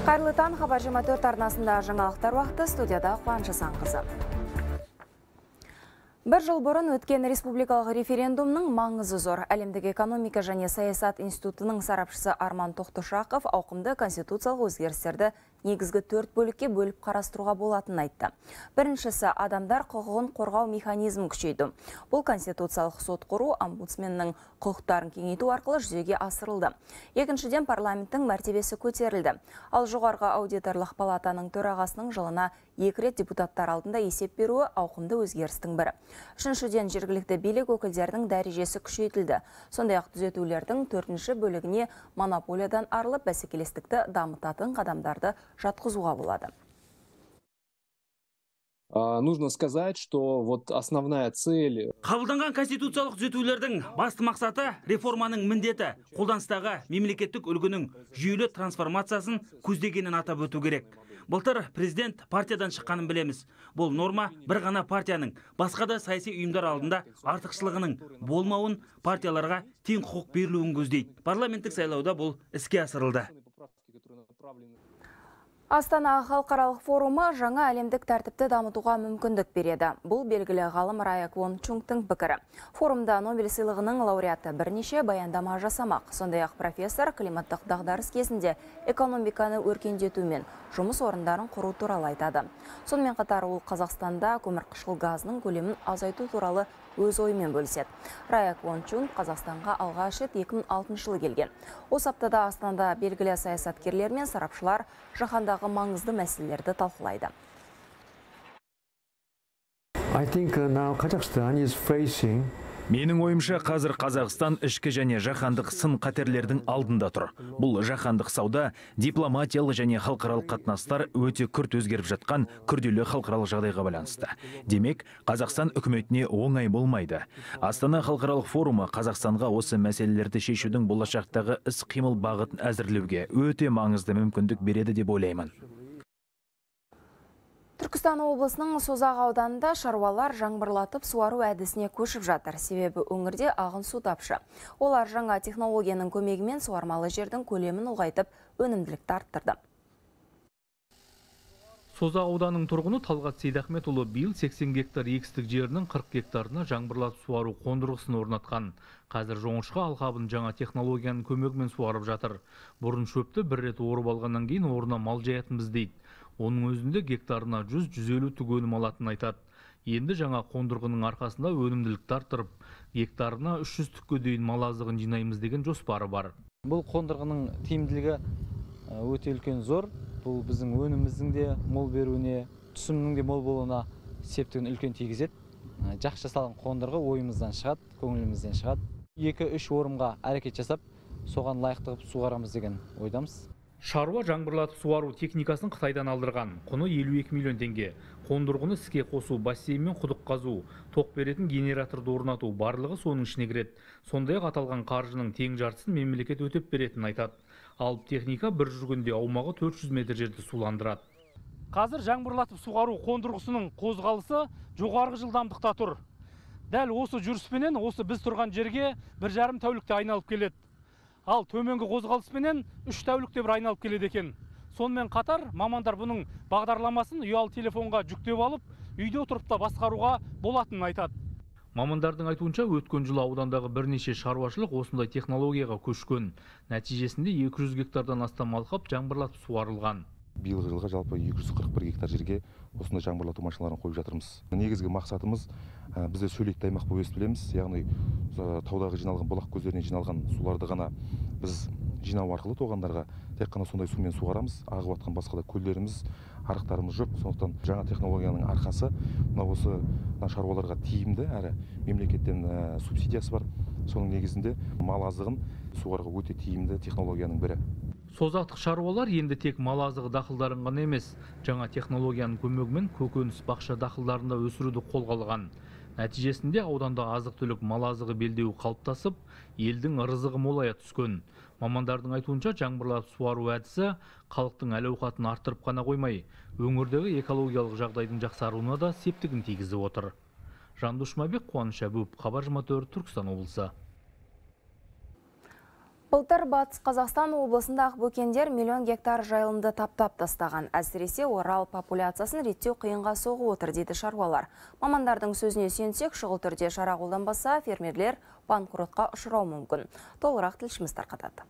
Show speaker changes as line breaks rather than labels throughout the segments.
Қайырлы таң, Хабар 24 арнасында жаңалықтар уақыты, студияда Қуаныш Асанқызы. Бір жыл бұрын өткен республикалық референдумның маңызы зор. Әлемдік экономика және саясат институтының сарапшысы Арман Тоқтышақов ауқымды конституциялық өзгерістерді негізгі 4 бөлікке бөліп қарастыруға болатынын айтты. Біріншісі, адамдар құқығын қорғау механизмін күшейту. Бұл конституциялық сот құру омбудсменнің құқықтарын кеңейту арқылы жүзеге асырылды. Екіншіден, парламенттің мәртебесі көтерілді. Ал жоғарғы аудиторлық палатаның төрағасының жылына 2 рет депутаттар алдында есеп беруі ауқымды өзгерістің бірі. Үшіншіден, жергілікті билік өкілдерінің дәрежесі күшейтілді. Сондай-ақ түзетулердің 4-ші бөлігіне монополиядан арылып бәсекелестікті дамытатын қадамдарды жатқызуға болады.
Нужно сказать, что вот основная цель...
Қабылданған конституциялық түзетулердің басты мақсаты реформаның міндеті, қолданыстағы мемлекеттік үлгінің жүйелі трансформациясын көздегенін атап өту керек. Былтыр президент партиядан шыққанын білеміз. Бұл норма бір ғана партияның басқа да саяси ұйымдар алдында артықшылығының болмауын, партияларға тең құқық берілуін көздейді. Парламенттік сайлауда бұл іске асырылды.
Астана халықаралық форумы жаңа әлемдік тәртіпті дамытуға мүмкіндік береді. Бұл белгілі ғалым Рая Квон Чунгтың пікірі. Форумда Нобель сыйлығының лауреаты бірнеше баяндама жасамақ. Сондай-ақ профессор климаттық дағдарыс кезінде экономиканы өркендету мен жұмыс орындарын құру туралы айтады. Сонымен қатар ол Қазақстанда көмірқышқыл газының көлемін азайту туралы өз ойымен бөліседі. Рая Квон Чунг Қазақстанға алғаш рет 2006 жылы келген. Осы аптада Астанада белгілі саясаткерлер мен сарапшылар жаһандағы маңызды мәселелерді талқылайды.
Менің ойымша, қазір Қазақстан ішкі және жаһандық сын қатерлердің алдында тұр. Бұл жаһандық сауда, дипломатиялық және халықаралық қатынастар өте күрт өзгеріп жатқан күрделі халықаралық жағдайға байланысты. Демек, Қазақстан үкіметіне оңай болмайды. Астана халықаралық форумы Қазақстанға осы мәселелерді шешудің болашақтағы іс-қимыл бағытын әзірлеуге өте маңызды мүмкіндік береді деп ойлаймын.
Түркістан облысының Созақ ауданында шаруалар жаңбырлатып суару әдісіне көшіп жатыр. Себебі өңірде ағын су тапшы. Олар жаңа технологияның көмегімен суармалы жердің көлемін ұлғайтып, өнімділікті арттырды.
Созақ ауданының тұрғыны Талғат Сейдахметұлы биыл 80 гектар егістік жерінің 40 гектарына жаңбырлатып суару қондырғысын орнатқан. Қазір жоңышқа алқабын жаңа технологияның көмегімен суарып жатыр. Бұрын шөпті бір рет орып алғаннан кейін орнына мал жаятынбыз дейді. Оның өзінде гектарына 100-150 түк өнім алатын айтады. Енді жаңа қондырғының арқасында өнімділікті арттырып, гектарына 300 түкке дейін мал азығын жинаймыз деген жоспары бар.
Бұл қондырғының тиімділігі өте үлкен зор. Бұл біздің өніміміздің де мол беруіне, түсімнің де мол болуына септігін үлкен тигізеді. Жақсы жасалған қондырғы ойымыздан шығады, көңілімізден шығады. 2-3 орынға әрекет жасап, соған лайықты қылып суарамыз деген ойдамыз.
Шаруа жаңбырлатып суару техникасын Қытайдан алдырған. Құны 52 миллион теңге. Қондырғыны іске қосу, бассейн мен құдық қазу, тоқ беретін генераторды орнату барлығы соның ішіне кіреді. Сондай-ақ аталған қаржының тең жартысын мемлекет өтеп беретінін айтады. Алып техника бір жүргенде аумағы 400 метр жерді суландырады. Қазір жаңбырлатып суару қондырғысының қозғалысы жоғарғы жылдамдықта тұр. Дәл осы жүріспенен осы біз тұрған жерге 1,5 тәулікте айналып келеді. Ал төменгі қозғалыспенен 3 тәулікте бір айналып келеді екен. Сонымен қатар мамандар бұның бағдарламасын ұялы телефонға жүктеп алып, үйде отырып та басқаруға болатынын айтады. Мамандардың айтуынша өткен жылы аудандағы бірнеше шаруашылық осындай технологияға көшкен. Нәтижесінде 200 гектардан астам алқап жаңбырлатып суарылған.
Биылғы жылға жалпы 241 гектар жерге осындай жаңбырлату машиналарын қойып жатырмыз. Негізгі мақсатымыз бізде шөлейтті аймақ болып білеміз, яғни таудағы жиналған бұлақ көздерінен жиналған суларды ғана біз жинау арқылы тоғандарға тек қана сондай сумен суғарамыз. Ағып жатқан басқа да көлдеріміз, арықтарымыз жоқ. Сондықтан жаңа технологияның арқасы мына осы шаруаларға тиімді, әрі мемлекеттен субсидиясы бар. Соның негізінде мал азығын суаруға өте тиімді технологияның бірі.
Созақтық шаруалар енді тек мал азығы дақылдарын ғана емес, жаңа технологияның көмегімен көкөніс бақша дақылдарында өсіруді қолға алған. Нәтижесінде ауданда азық-түлік мал азығы белдеуі қалыптасып, елдің ырызығы молая түскен. Мамандардың айтуынша жаңбырлатып суару әдісі халықтың әл-ауқатын арттырып қана қоймай, өңірдегі экологиялық жағдайдың жақсаруына да септігін тигізіп отыр. Жандос Жұмабек, Қуаныш Әбуов, Хабар 24, Түркістан облысы.
Былтыр Батыс Қазақстан облысында Ақбөкендер миллион гектар жайылымды таптап тастаған. Әсіресе орал популяциясын реттеу қиынға соғып отыр дейді шаруалар. Мамандардың сөзіне сүйенсек, шұғыл түрде шара қолданбаса, фермерлер банкротқа ұшырауы мүмкін. Толығырақ тілшіміз тарқатады.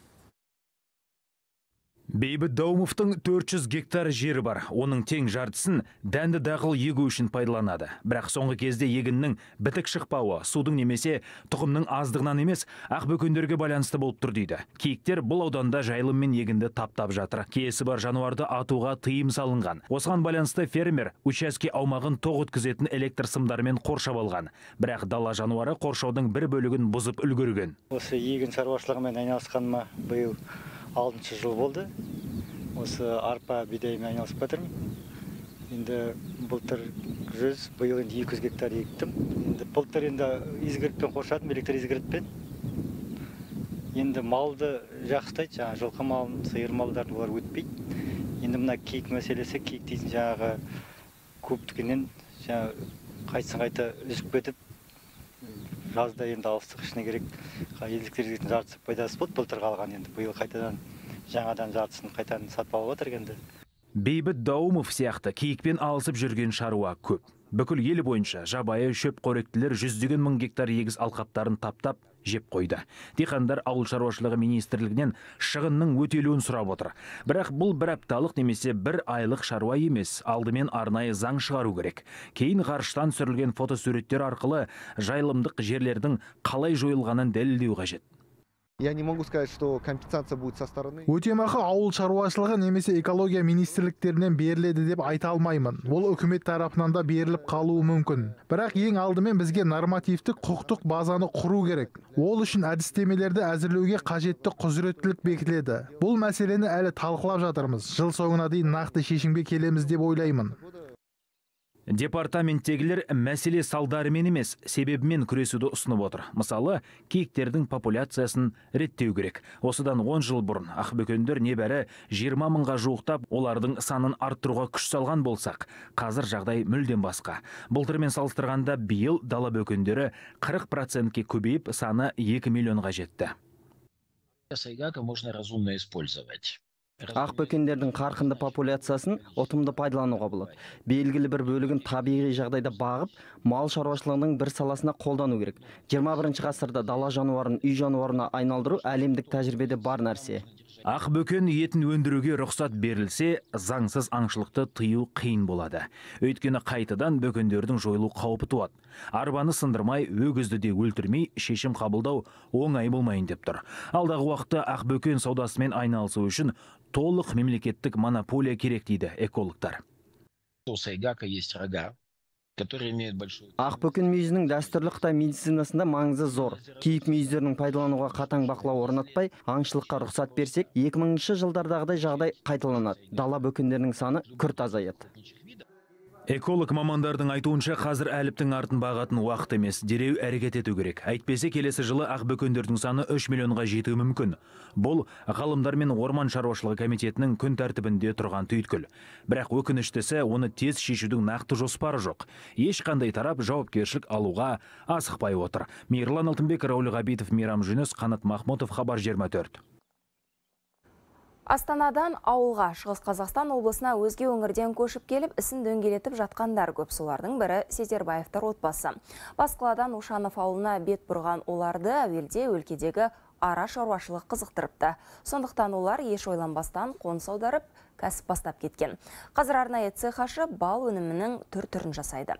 Бейбіт Даумовтың 400 гектар жері бар. Оның тең жартысын дәнді дақыл егу үшін пайдаланады. Бірақ соңғы кезде егіннің бітік шықпауы, судың немесе тұқымның аздығынан емес, ақбөкендерге байланысты болып тұр дейді. Киіктер бұл ауданда жайылым мен егінді таптап жатыр. Киесі бар жануарды атуға тыйым салынған. Осыған байланысты фермер учаске аумағын тоқ өткізетін электр сымдарымен қоршап алған. Бірақ дала жануары қоршаудың бір бөлігін бұзып үлгерген.
Осы егін шаруашылығымен айналысқаныма биыл 6-шы жыл болды. Осы арпа бидаймен айналысып жатырмын. Енді былтыр 100, биыл енді 200 гектар ектім. Енді былтыр енді изгірітпен қоршадым, электр изгірітпен. Енді малды жақсылайды, жаңа жылқы малын, сиыр малдарын олар өтпейді. Енді мына киік мәселесі, киік дейтін жаңағы көптігінен қайтсын қайта үзіп кетіп, жазда енді алыстық ішіне керек, елдіктер дейтін жартысы пайдасы болды, былтыр қалған енді биыл қайтадан жаңадан жартысын қайтадан сатып алып отыр енді.
Бейбіт Даумов сияқты киікпен алысып жүрген шаруа көп. Бүкіл ел бойынша жабайы шөп қоректілер 100 мың гектар егіс алқаптарын таптап жеп қойды. Диқандар ауыл шаруашылығы министрлігінен шығынның өтелуін сұрап отыр. Бірақ бұл бір апталық немесе бір айлық шаруа емес, алдымен арнайы заң шығару керек. Кейін ғарыштан түсірілген фотосуреттер арқылы жайылымдық жерлердің қалай жойылғанын дәлелдеу қажет.
Я не могу сказать, что компенсация будет со стороны.
Өтемақы ауыл шаруашылығы немесе экология министрліктерінен беріледі деп айта алмаймын. Ол үкімет тарапынан да беріліп қалуы мүмкін. Бірақ ең алдымен бізге нормативтік құқықтық базаны құру керек. Ол үшін әдістемелерді әзірлеуге қажетті құзыреттілік бекітіледі. Бұл мәселені әлі талқылап жатырмыз. Жыл соңына дейін нақты шешімге келеміз деп ойлаймын.
Департаменттегілер мәселе салдарымен емес, себебімен күресуді ұсынып отыр. Мысалы, киіктердің популяциясын реттеу керек. Осыдан 10 жыл бұрын ақбөкендер небәрі 20 мыңға жуықтап, олардың санын арттыруға күш салған болсақ, қазір жағдай мүлдем басқа. Былтырмен салыстырғанда биыл дала бөкендері 40%-ке көбейіп, саны 2 миллионға жетті.
Сайгака можно разумно использовать.
Ақбөкендердің қарқынды популяциясын ұтымды пайдалануға болады. Белгілі бір бөлігін табиғи жағдайда бағып, мал шаруашылығының бір саласына қолдану керек. 21 ғасырда дала жануарын үй жануарына айналдыру әлемдік тәжірибеде бар нәрсе.
Ақбөкен етін өндіруге рұқсат берілсе, заңсыз аңшылықты тыю қиын болады. Өйткені қайтадан бөкендердің жойылу қаупі туады. Арбаны сындырмай, өгізді де өлтірмей, шешім қабылдау оңай болмайын деп тұр. Алдағы уақытта ақбөкен саудасымен айналысу үшін толық мемлекеттік монополия керек дейді экологтар.
У сайгака есть рога, которые имеют большой...
Ақбөкен мүйізінің дәстүрлі Қытай медицинасында маңызы зор. Киік мүйіздерінің пайдалануға қатаң бақылау орнатпай, аңшылыққа рұқсат берсек, 2000 жылдардағыдай жағдай қайталанады. Дала бөкендерінің саны күрт азаяды.
Эколог мамандардың айтуынша қазір әліптің артын бағатын уақыт емес, дереу әрекет ету керек. Әйтпесе келесі жылы ақбөкендердің саны 3 миллионға жетуі мүмкін. Бұл ғалымдар мен орман шаруашылығы комитетінің күн тәртібінде тұрған түйткіл. Бірақ өкініштісі, оны тез шешудің нақты жоспары жоқ. Ешқандай тарап жауапкершілік алуға асықпай отыр. Мейірлан Алтынбек, Рауль Ғабитов, Мейрам Жүніс, Қанат Махмутов, Хабар 24.
Астанадан ауылға Шығыс Қазақстан облысына өзге өңірден көшіп келіп, ісін дөңгелетіп жатқандар көп. Солардың бірі Сезербаевтар отбасы. Басқаладан Ушанов ауылына бет бұрған оларды әуелде өлкедегі ара шаруашылық қызықтырыпты. Сондықтан олар еш ойланбастан қоныс аударып, кәсіп бастап кеткен. Қазір арнайы цех ашып, бал өнімінің түр-түрін жасайды.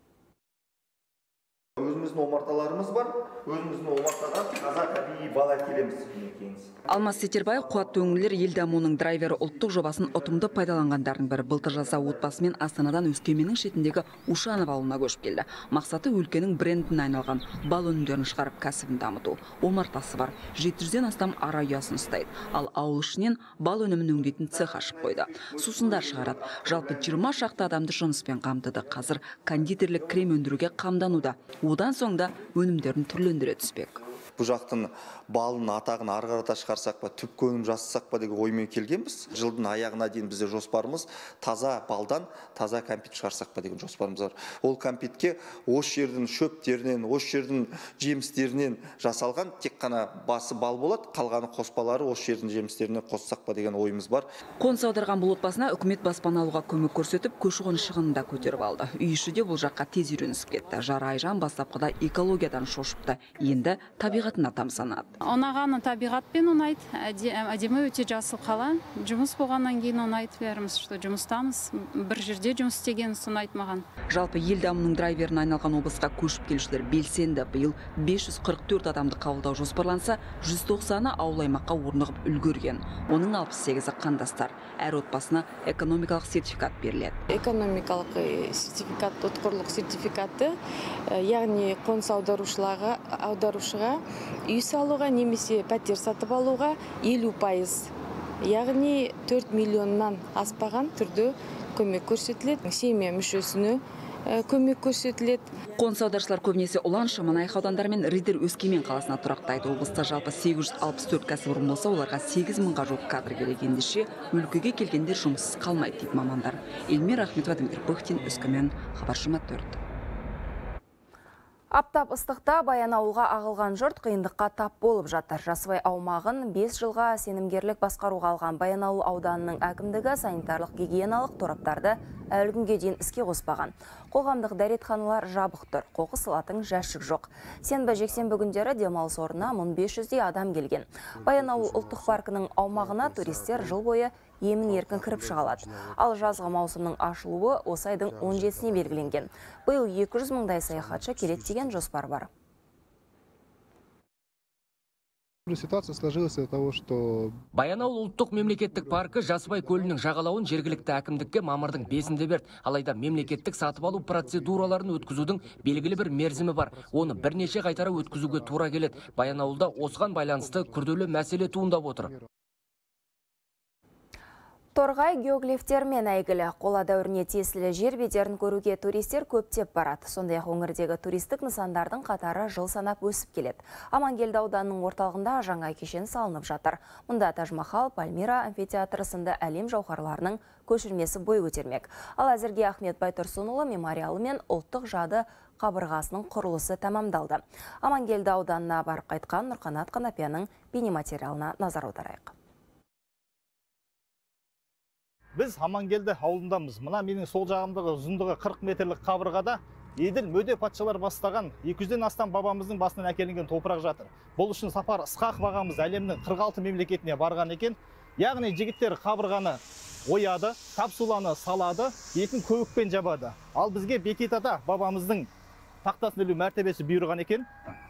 Өзіміздің омарталарымыз бар, өзіміздің омартадан таза табиғи бал әкелеміз.
Алмас Сетербаев қуатты өңірлер ел дамуының драйвері ұлттық жобасын ұтымды пайдаланғандардың бірі. Былтыр жазда отбасымен Астанадан Өскеменнің шетіндегі Ушанов ауылына көшіп келді. Мақсаты өлкенің брендіне айналған бал өнімдерін шығарып кәсібін дамыту. Омартасы бар, 700-ден астам ара ұясын ұстайды. Ал ауыл ішінен бал өнімін өңдейтін цех ашып қойды. Сусындар шығарады. Жалпы 20 шақты адамды жұмыспен қамтыды. Қазір кондитерлік крем өндіруге қамдануда. Одан соң да өнімдерін түрлендіре түспек.
бұл жақтың балын атағын ары қарата шығарсақ па, түпкі өнім жасасақ па деген оймен келгенбіз. Жылдың аяғына дейін бізде жоспарымыз таза балдан таза кәмпит шығарсақ па деген жоспарымыз бар. Ол кәмпитке осы жердің шөптерінен, осы жердің жемістерінен жасалған тек қана басы бал болады, қалғаны қоспалары осы жердің жемістеріне қоссақ па деген ойымыз бар.
Қоныс аударған бұл отбасына үкімет баспана алуға көмек көрсетіп, көші-қон шығынын да көтеріп алды. Үй іші де бұл жаққа тез үйренісіп кетті. Жары Айжан бастапқыда экологиядан шошыпты, енді табиғатына тамсанады.
Ұнағаны табиғатпен ұнайды, әдемі өте жасыл қала. Жұмыс болғаннан кейін ұнайды бәріміз, что жұмыстамыз, бір жерде жұмыс істегеніміз ұнайды маған.
Жалпы ел дамуының драйверіне айналған облысқа көшіп келушілер белсенді. Биыл 544 адамды қабылдау жоспарланса, 190-ы ауыл аймаққа орнығып үлгерген. Оның 68-і қандастар. Әр отбасына экономикалық сертификат беріледі.
Экономикалық сертификат, отқорлық сертификаты, яғни қоныс аударушыға үй салуға немесе пәтер сатып алуға 50%, яғни 4 миллионнан аспаған түрде көмек көрсетіледі. Семья мүшесіне көмек көрсетіледі.
Қоныс аударушылар көбінесе Ұлан, Шаманайық аудандары мен Риддер Өскемен қаласына тұрақтайды. Облыста жалпы 864 кәсіпорын болса, оларға 8.000-ға жуық кадр керек. Ендеше өлкеге келгендер жұмыссыз қалмайды дейді мамандар. Эльмира Ахметова, Дмитрий Пыхтин, Өскемен, Хабаршыма 4.
Аптап ыстықта Баянауылға ағылған жұрт қиындыққа тап болып жатыр. Жасыбай аумағын 5 жылға сенімгерлік басқаруға алған Баянауыл ауданының әкімдігі санитарлық гигиеналық тораптарды әлі күнге дейін іске қоспаған. Қоғамдық дәретханалар жабық тұр, қоқыс салатын жәшік жоқ. Сенбі жексенбі күндері демалыс орнына 1500-дей адам келген. Баянауыл ұлттық паркінің аумағына туристер жыл бойы емін еркін кіріп шығалады. Ал жазғы маусымның ашылуы осы айдың 17-сіне белгіленген. Биыл 200 мыңдай саяхатшы келеді деген жоспар бар.
Ситуация сложилась из-за того, что
Баянауыл ұлттық мемлекеттік паркі Жасыбай көлінің жағалауын жергілікті әкімдікке мамырдың 5-інде берді. Алайда мемлекеттік сатып алу процедураларын өткізудің белгілі бір мерзімі бар. Оны бірнеше қайтара өткізуге тура келеді. Баянауылда осыған байланысты күрделі мәселе туындап отыр.
Торғай геоглифтермен әйгілі қола дәуіріне тиесілі жер бедерін көруге туристер көптеп барады. Сондай-ақ өңірдегі туристік нысандардың қатары жыл санап өсіп келеді. Амангелді ауданының орталығында жаңа кешен салынып жатыр. Мұнда Таж-Махал, Пальмира амфитеатры сынды әлем жауһарларының көшірмесі бой көтермек. Ал әзірге Ахмет Байтұрсынұлы мемориалы мен ұлттық жады қабырғасының құрылысы тәмамдалды. Амангелді ауданына барып қайтқан Нұрқанат Қанапияның бейнематериалына назар аударайық.
Біз Амангелді ауылындамыз. Мына менің сол жағымдағы ұзындығы 40 метрлік қабырғада еділ мөде патшалар бастаған 200-ден астам бабамыздың басынан әкелінген топырақ жатыр. Бұл үшін Сапар Ысқақов ағамыз әлемнің 46 мемлекетіне барған екен. Яғни жігіттер қабырғаны ояды, капсуланы салады, етін көбікпен жабады. Ал бізге Бекетада бабамыздың тақтасын ілу мәртебесі бұйырған екен.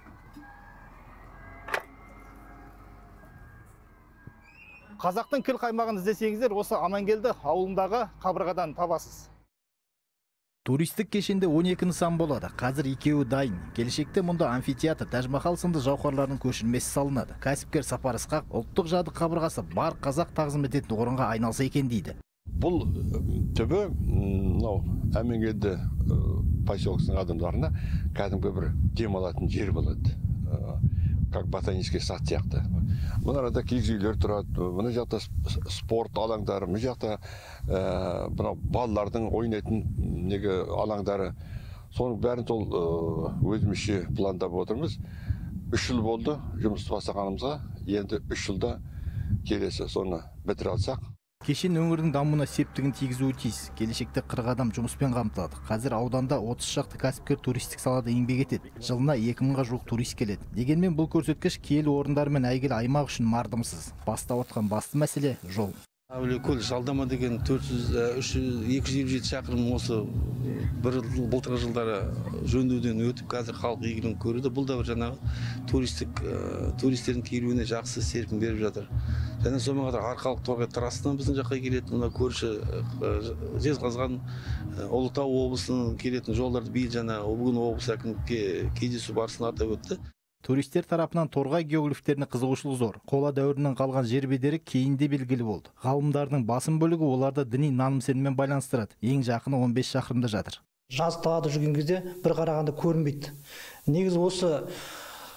Қазақтың күл қаймағын іздесеңіздер, осы Амангелді ауылындағы қабырғадан табасыз.
Туристік кешенде 12 нысан болады. Қазір 2-і дайын. Келешекте мұнда амфитеатр, Таж-Махал сынды жауһарлардың көшірмесі салынады. Кәсіпкер Сапар Ысқақ ұлттық жады қабырғасы бар қазақ тағзым ететін орынға айналса екен дейді.
Бұл түбі Амангелді поселкесінің адамдарына кәдімгі бір демалатын жер болады. Как ботанический сад сияқты. Мұн арада киіз үйлер тұрады, мұны жақта спорт алаңдары, мұн жақта балалардың ойнайтын алаңдары. Соның бәрін сол өзімізше пландап отырмыз. 3 жыл болды жұмыс бастағанымызға, енді 3 жылда келесі соны бітіре алсақ.
Кешен өңірдің дамуына септігін тигізуі тиіс. Келешекте 40 адам жұмыспен қамтылады. Қазір ауданда 30 шақты кәсіпкер туристік салада еңбек етеді. Жылына 2000-ға жуық турист келеді. Дегенмен бұл көрсеткіш киелі орындар мен әйгілі аймақ үшін мардымсыз. Бастап отқан басты мәселе жол.
Әулиекөл Жалдама деген 227 шақырым осы былтырғы жылдары жөндеуден өтіп, қазір халық игілігін көреді. Бұл да бір жаңағы туристердің келуіне жақсы серпін беріп жатыр. Және сонымен қатар Арқалық Торғай трассынан біздің жаққа келетін, мына көрші Жезқазған, Ұлытау облысының келетін жолдарды биыл жаңа бүгін облыс әкімдікке кездесу барысында атап өтті.
Туристер тарапынан Торғай геоглифтеріне қызығушылық зор. Қола дәуірінің қалған жер бедері кейінде белгілі болды. Ғалымдардың басым бөлігі оларды діни наным-сеніммен байланыстырады. Ең жақыны 15 шақырымда жатыр.
Жаз далада жүрген кезде бір қарағанда көрінбейді. Негізі осы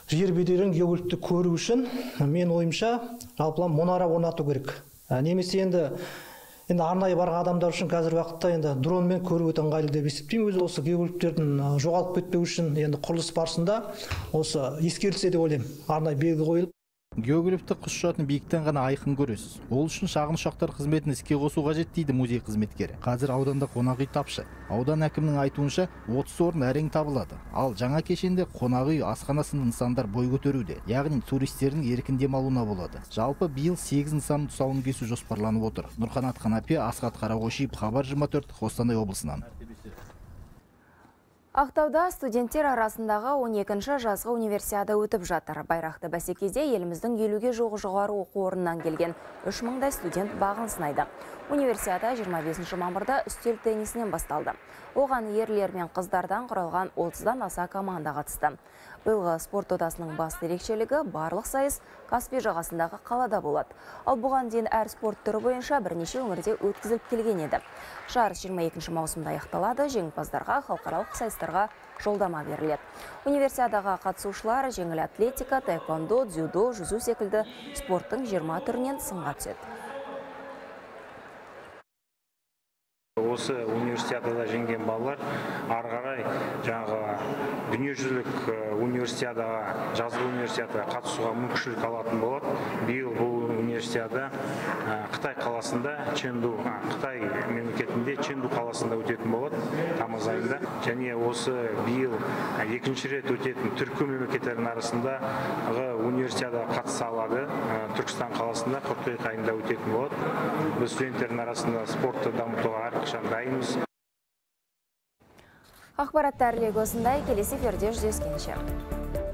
жер бедерін геоглифті көру үшін мен ойымша жалпылама мұнара орнату керек. Немесе енді арнайы барған адамдар үшін қазір уақытта енді дронмен көру өте ыңғайлы деп есептеймін. Өзі осы геоглифтердің жоғалып кетпеу үшін енді құрылыс барысында осы ескерілсе деп ойлаймын. Арнайы белгі қойылып.
Геоглифті құс ұшатын биіктен ғана айқын көресіз. Ол үшін шағын ұшақтар қызметін іске қосу қажет дейді музей қызметкері. Қазір ауданда қонақ үй тапшы. Аудан әкімінің айтуынша 30 орын әрең табылады. Ал жаңа кешенде қонақ үй, асхана сынды нысандар бой көтеруде. Яғни туристердің еркін демалуына болады. Жалпы биыл 8 нысанның тұсауын кесу жоспарланып отыр. Нұрқанат Қанапия, Асхат Қарағойшиев, Хабар 24, Қостанай облысынан.
Ақтауда студенттер арасындағы 12-ші жазғы универсиада өтіп жатыр. Байрақты бәсекеде еліміздің 50-ге жуық жоғары оқу орнынан келген 3000-дай студент бағын сынайды. Универсиада 25 мамырда үстел теннисінен басталды. Оған ерлер мен қыздардан құралған 30-дан аса команда қатысты. Биылғы спорт додасының басты ерекшелігі барлық сайыс Каспий жағасындағы қалада болады. Ал бұған дейін әр спорт түрі бойынша бірнеше өңірде өткізіліп келген еді. Жарыс 22 маусымда аяқталады. Жеңімпаздарға халықаралық сайыстарға жолдама беріледі. Универсиадаға қатысушылар жеңіл атлетика, таэквондо, дзюдо, жүзу секілді спорттың 20 түрінен сынға түседі.
Осы универсиадада жеңген балалар ары қарай жаңағы дүниежүзілік универсиадаға, жазғы универсиадаға қатысуға мүмкіншілік алатын болады. Биыл бұл универсиада Қытай қаласында, Қытай мемлекетінде Чэнду қаласында өтетін болады тамыз айында. Және осы биыл екінші рет өтетін түркі мемлекеттерінің арасындағы универсиадаға қатыса алады. Түркістан қаласында қыркүйек айында өтетін болады. Біз студенттердің арасында спортты дамытуға әрқашан дайынбыз.
Ақпараттар легі осындай, келесі эфирде жүздескенше.